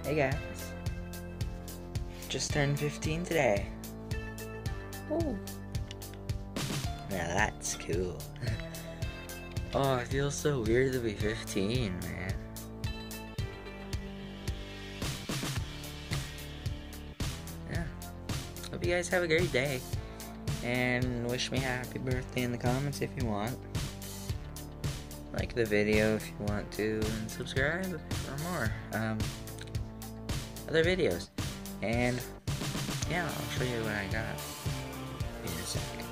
Hey guys, just turned 15 today. Ooh. Now that's cool. Oh, it feels so weird to be 15, man. Yeah. Hope you guys have a great day. And wish me happy birthday in the comments if you want. Like the video if you want to, and subscribe for more other videos. And yeah, I'll show you what I got in a sec.